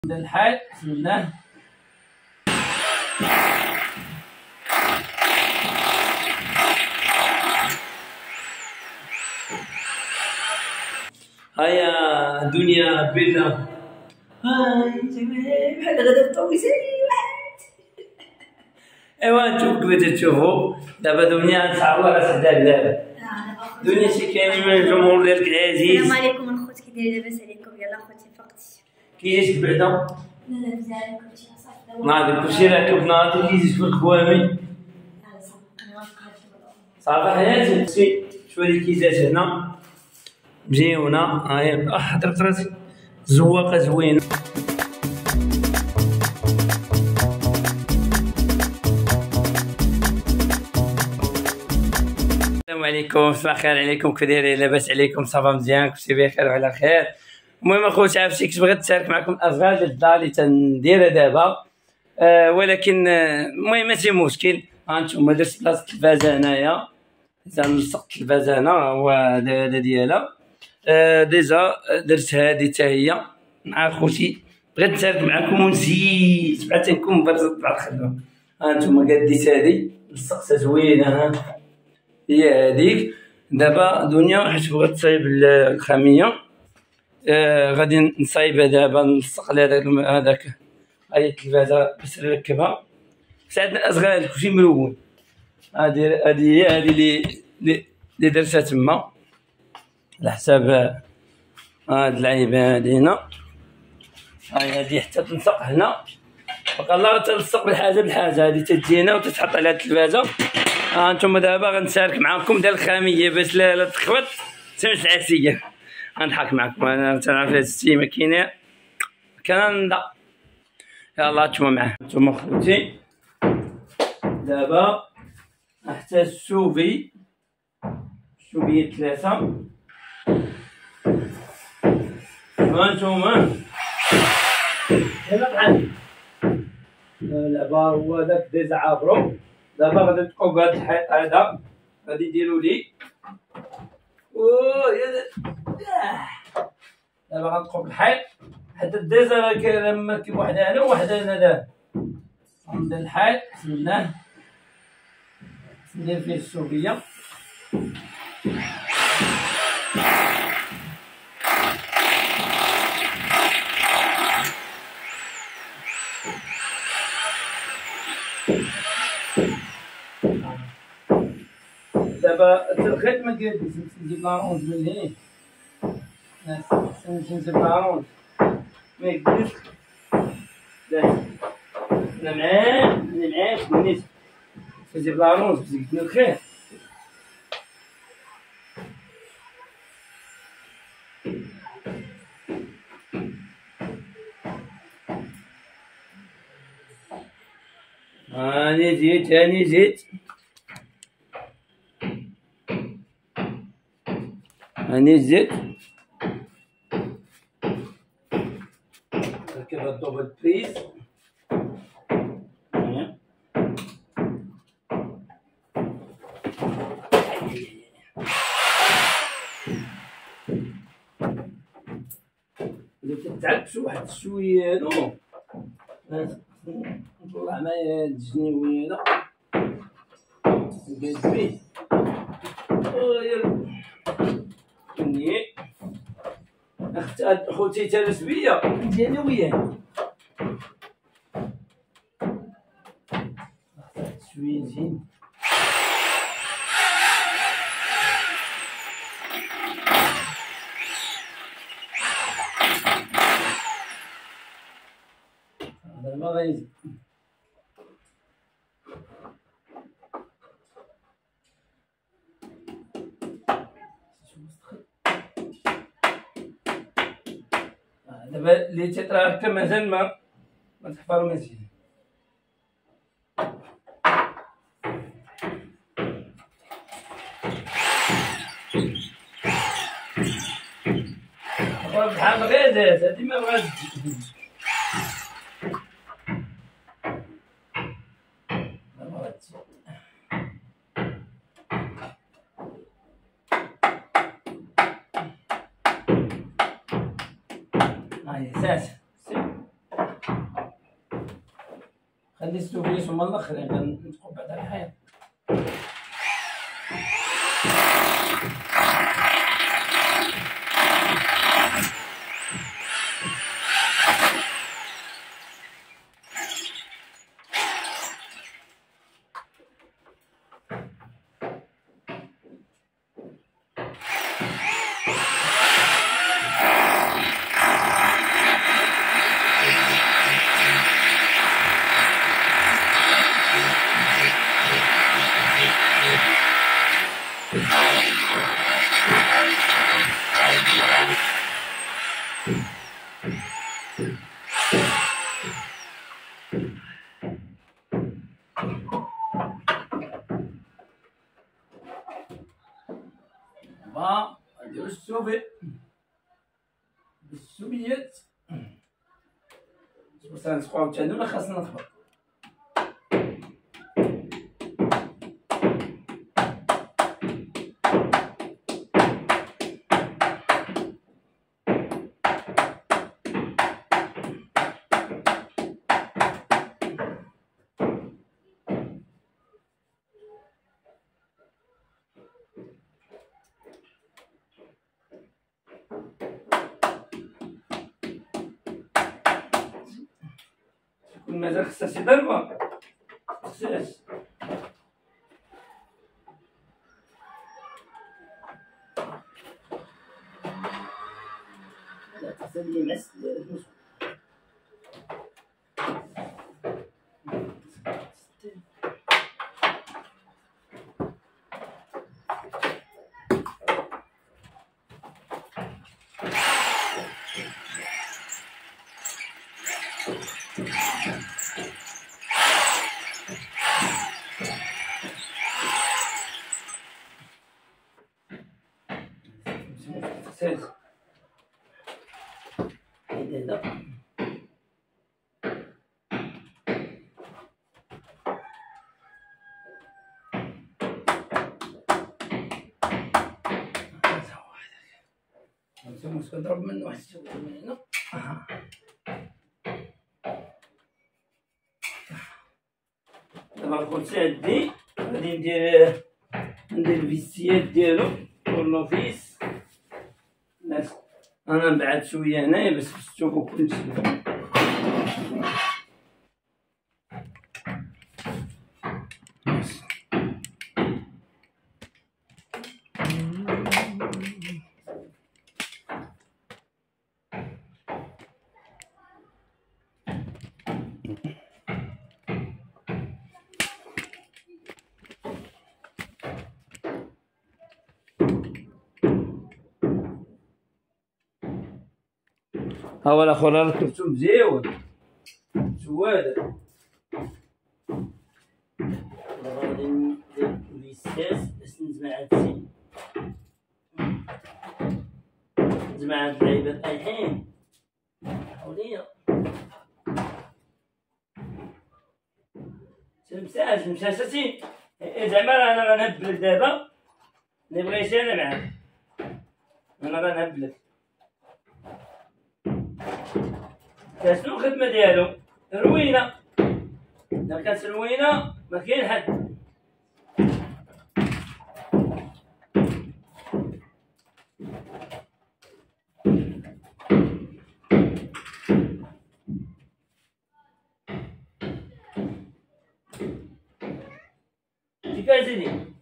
نبدا الحال. بسم الله. هيا دنيا بينا هاي جميل بحال غدا الطويسه. ايوا انتم كيف تشوفوا دابا دنيا نصعبوا على سعداد دابا. دنيا شي كاين من الجمهور ديالك العزيز. السلام عليكم الخوت، كي داير لاباس عليكم؟ يلاه خوتي فقتي كيجيك بعدا؟ لا مزيان كلشي صافي. ما هذاك كلشي راكب ناضي كيجيك في الخوامي صافي حياتي. شويه ديال الكيزات هنا مزيونه. هاي حضرت راسي زواقه زوينه. السلام عليكم، صباح الخير عليكم، كيف دايرين؟ لاباس عليكم؟ صافا مزيان، كلشي بخير وعلى خير. المهم اخوتي عرفتي كنت بغيت نشارك معكم الاشغال ديال الدار اللي تنديرها دابا. ولكن المهم ماشي مشكل. هانتوما درت بلاصه التلفازه هنايا، لصقت التلفازه هو هذا ديالها. ديجا درت هذه حتى هي مع خوتي. بغيت نشارك معكم ونزيد بعد تنكون برزت بعض الخدمه. هانتوما قديت هذه لصقتها زوينه. ها هي هذيك. دابا دنيا حيت بغات تصايب الخاميه. غادي نصايبها دابا، نلصق لها هذاك هاي التلفازه باش نركبها. ساعدنا الاشغال كلشي مرون. هذه هي اللي درتها تما على حساب هاد اللعيبه هادي هنا. هاي هادي حتى تنسق هنا، بقى الله تلصق بالحاجه هادي تجينا وتتحط على التلفازه. هانتوما دابا غنشارك معكم ديال الخاميه باش لا تخبط تمش العسيه. غنضحك معكم انا تنعرف هاد السيمه كاينه كندا. يلاه نتوما معاه. نتوما خوتي دابا نحتاج شوفي 3. هانتوما يلا بحال دابا هو داك ديجا عابرو. دابا غادي تلقاو بهاد الحيط هذا غادي ديروا لي دابا غنطلقوا بالحيط حتى ديجا راه مركب وحده هنا ووحده هنا. دابا غنبدا الحيط. بسم الله. ندير فيه الشوفيه. دابا الخيط ما كيديرش. نجيب لاونج من هنا. نجيب لاونج ما يقدرش. انا معاك منيت نجيب لاونج باش يقدني الخيط. هاني جيت ركب الدوبل بريز. إذا تتعبش واحد شوية هادو نطلع معايا هاد الجنيوي هذا نقاد بيه. كني خوتي تالف بيا ديالي وياه شويه زين. هذا ما غيزيد. دابا اللي تيطرا هكا مازال ما تحفرو مزيان. بحال غازات هادي ما بغاش تجي. هاي ساس خلي السوفيس هما الاخرين غنطبقوا بعد على الحياة. نديرو السوفي بالسوبيات بس غنسقو عاوتاني ولا خاصنا نخبط. كل مازال خصها شي ضربة خصهاش. لا تسالي معس هذا نمسك نضرب منه واحد السوق من هنا. دابا الكرسي عندي غادي ندير الفيسيات ديالو طورنوفيس. انا نبعد شويه هنايا باش تشوفو كلشي. ها هو الاخر ركبتو مزيون زواد. دابا غادي ندير الفيساس باش نجمع هادشي، نجمع هاد اللعيبات الحين. حوليا تلمساش مشاشتي زعما انا غنهبلك دابا اللي بغيتي انا معاك. انا غنهبلك شنو الخدمه ديالو روينه. الا كانت روينه ما كاين حد. كي كازيني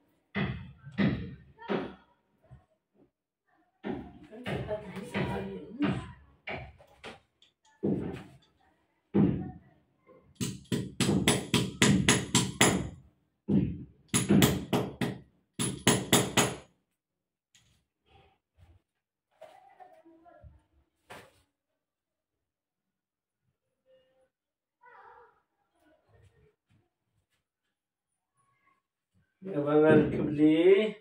دابا غنركب ليه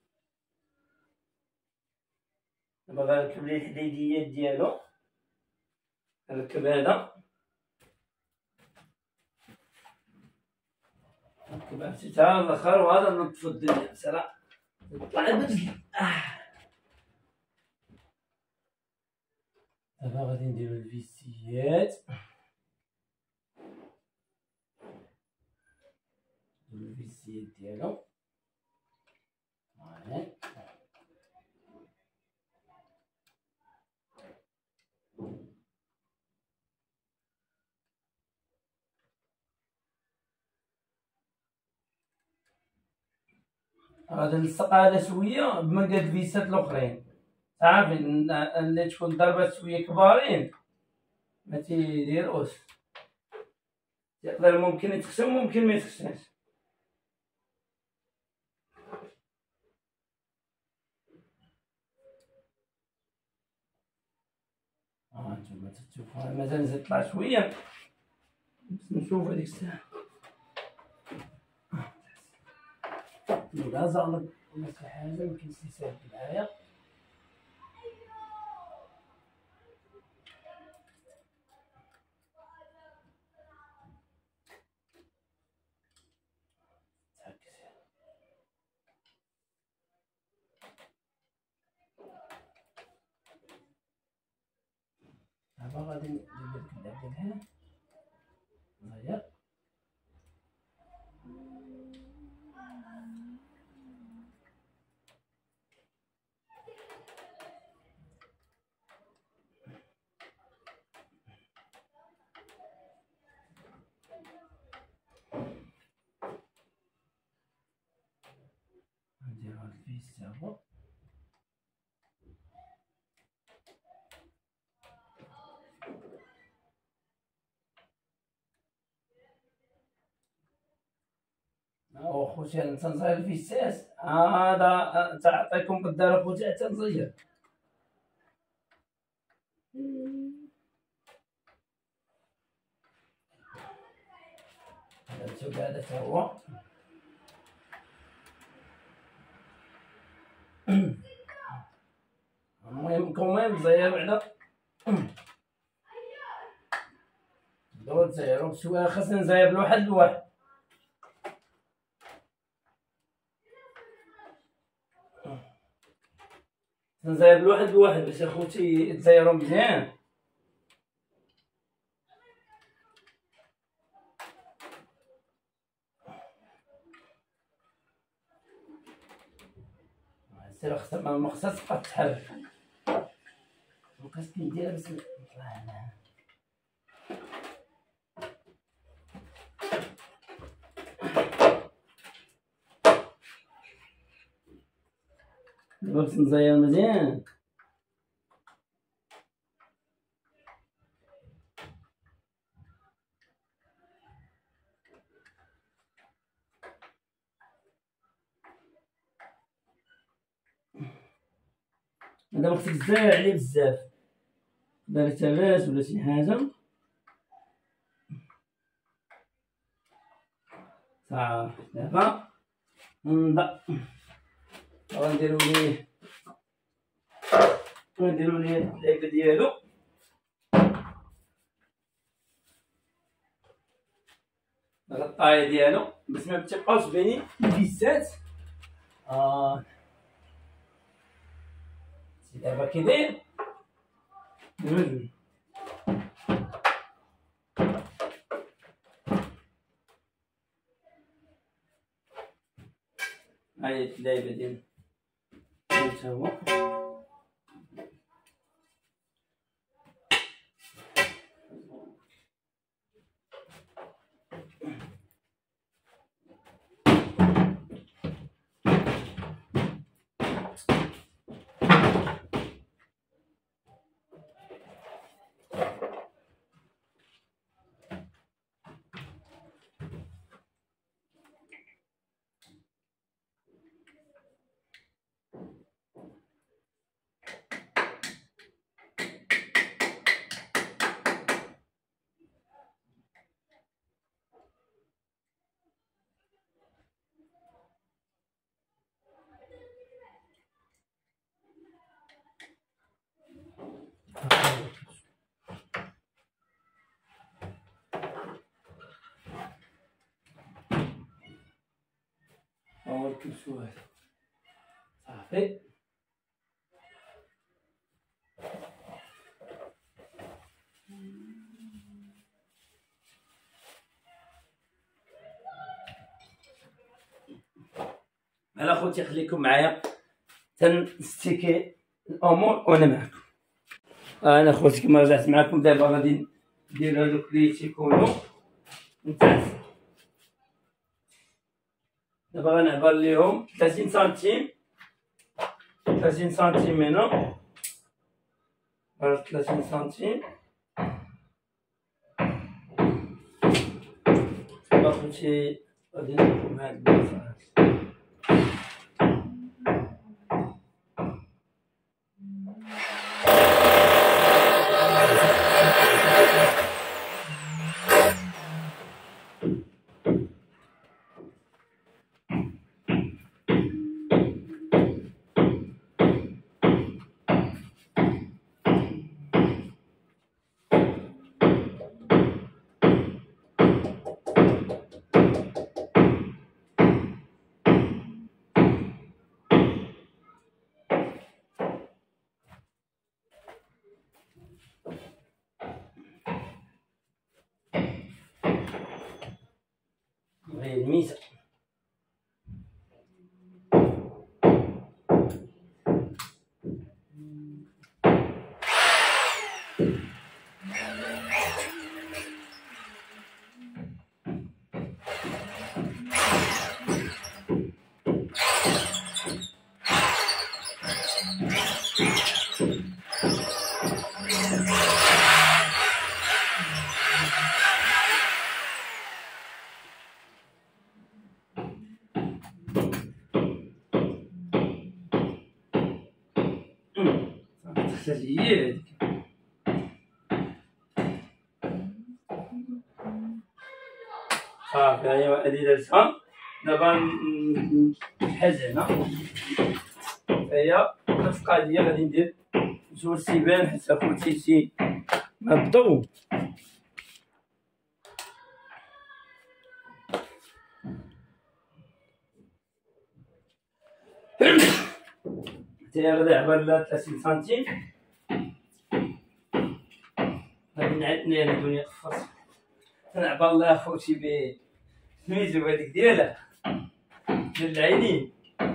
الحديديات ديالو. نركب هذا نركب عرفتي تا الاخر وهذا نطفو الدنيا بصراحه نطلع البدل. دابا غادي نديرو الفيسيات. السيد ديالو. غادي نلصق هذا شويه بمن هاد الفيسات الاخرين، صافي اللي تكون ضربات شويه كبارين ما تيديروش، يقدر ممكن يتخشم ممكن ما يتخشمش. نتوما تشوفوا مازال نزيد طلع شويه باش نشوف هذيك الساعه إلا زغلط ولا شي حاجه يمكن يسد معايا. دابا غادي ندير لك اللعبه ديال هنا صغير. ندير هاد الفيس تا هو. خوتي انا تنصاير الفيسات هذا تعطيكم قدار خوتي حتى نصير. درتو هذا تا هو. المهم كوميم زيرو على دور زيرو بشويه، خاصني نزاير لواحد لواحد. نزاير لواحد لواحد باش اخوتي يتزايرو مزيان. سير خصها ما خصهاش تبقى تحرك، مابقاش كنديرها باش نطلع هنا. دابا باش نزير مزيان. دابا خصك تزاير عليه بزاف، دار تباس ولا شي حاجه صافي. دابا نبدا غنديرو ليه اللعيبه ديالو. الغطايه ديالو باش ما تبقاوش باينين الفيسات. دابا كي داير هاي اللعيبه ديالو تا هو. أول كل شوية صافي. على خوتي خليكم معايا تنستيكي الامور وانا معكم. انا خوتي كما رجعت معكم دابا غادي ندير هذوك اللي تيكونوا ممتاز. دابا غنعبر ليهم 30 سنتيم 30 سنتيم هنا 30 سنتيم. اخوتي غادي نقوم هاد البلاصه هي الميزه. هي هذيك صافي. ايوا هادي درتها. دابا نحاز هنا هي نفس القضيه. غادي ندير زول سيبان حتى خوتي شي نبضو. حتى غادي نعبر لها 30 سنتيم. غادي نعاد الدنيا تخفص نعبر لها خوتي بسميتو هذيك ديالها ديال العينين.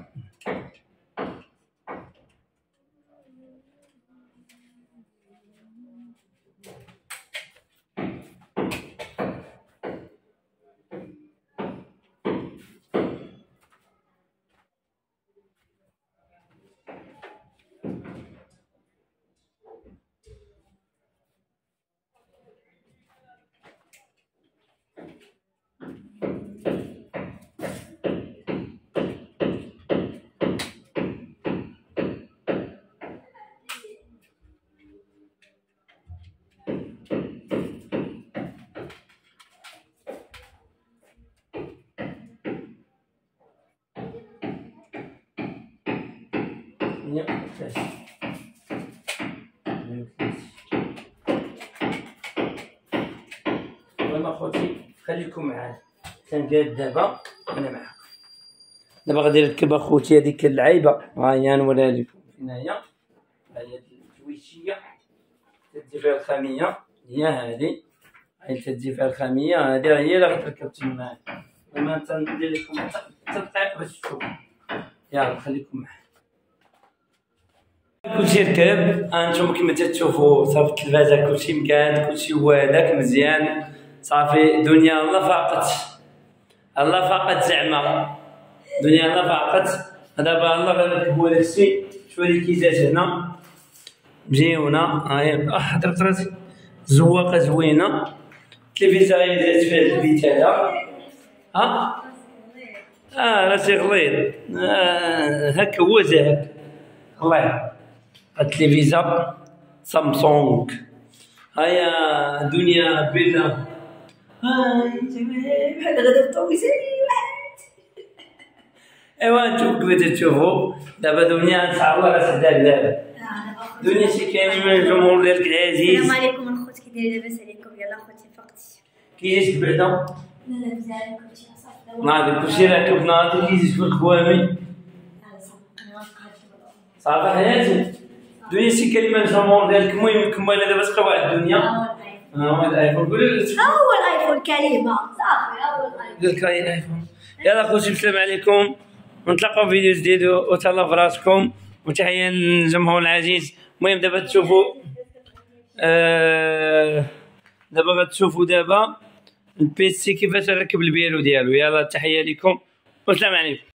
المهم اخوتي خليكم معايا كنقاد دابا انا معاكم. دابا غادي نركب اخوتي هذيك اللعيبه. ها هي نوريها لكم فين هي. ها هي التويشيه تدي فيها الخاميه. هي هذه هي تدي فيها الخاميه. هذه هي اللي غتركب تما. المهم تندير لكم تدقيق باش تشوفوا. يلا خليكم معايا. كلشي ركب. انتم كما تشوفوا صافي التلفازه كلشي مقاد كلشي هو هذاك مزيان صافي. دنيا الله فاقت الله فاقت زعما دنيا الله فاقت. دابا الله غنركبوا داكشي. شوف هذه الكيزات هنا مزيونه. ها هي ضربت راسي زواقه زوينه. التلفزيون فيها البيت هذا. ها راسي غليظ. هاك هو هاك الله. التلفزيون سامسونج. هيا دنيا بينا. بحال غدا طويساني واحد. ايوا انتم كيف تشوفوا دابا دنيا ان شاء الله غتهداك دابا. دنيا شي كاينين من الجمهور ديالك العزيز. السلام عليكم الخوت كي داير لاباس عليكم؟ يلا خوتي فقتي كيجيك بعدا؟ لا مزيان كلشي صافي. ما عندك كلشي راكب ناضي كيجيك في الخوامي. صافي حياتي. دنيا شي كلمه الجمهور ديالك. المهم كملنا دابا تبقى واحد الدنيا. هو الايفون. قولي اول ايفون كلمه صافي. اول ايفون قال لك هاي الايفون. يلا خوتي السلام عليكم ونتلاقاو في فيديو جديد وتهلاو في راسكم وتحية للجمهور العزيز. المهم دابا تشوفوا دابا غتشوفوا دابا البيسي كيفاش نركب البيرو ديالو. يلا تحية لكم والسلام عليكم.